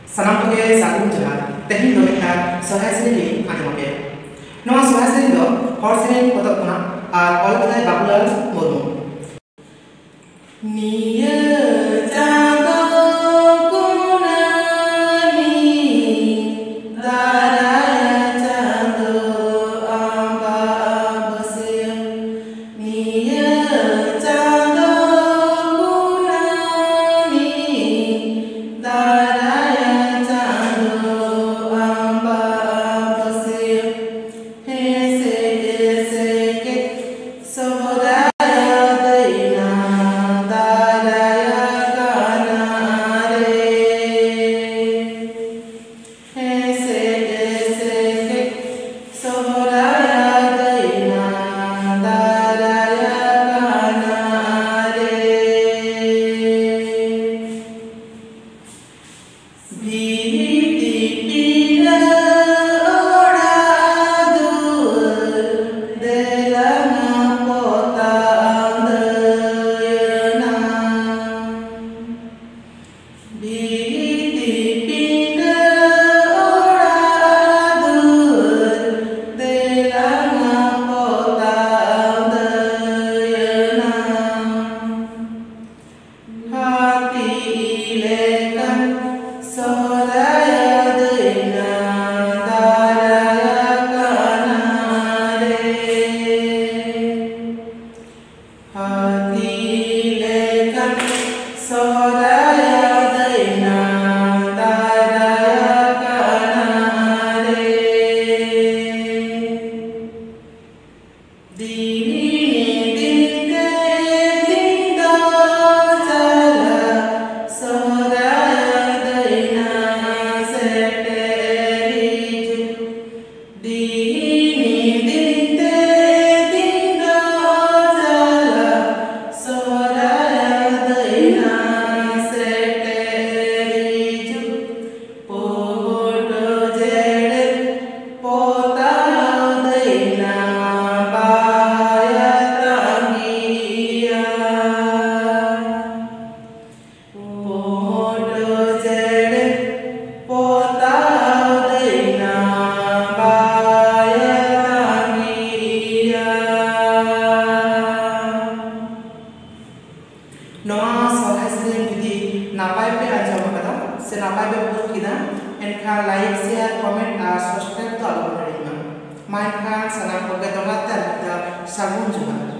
Salam koge sagun jahar tehin do eta sohai seri anjamape noa sohai seri do hor seri potok kona ar ol khalai Babulal Murmu niya jado kunani daraya jado amba abasya niya jado kunani daraya napai pe ajam kada se napai pe buat kina enkhan like share comment ar subscribe to alo ma main khan sanam ko ga dongat ta sagun juma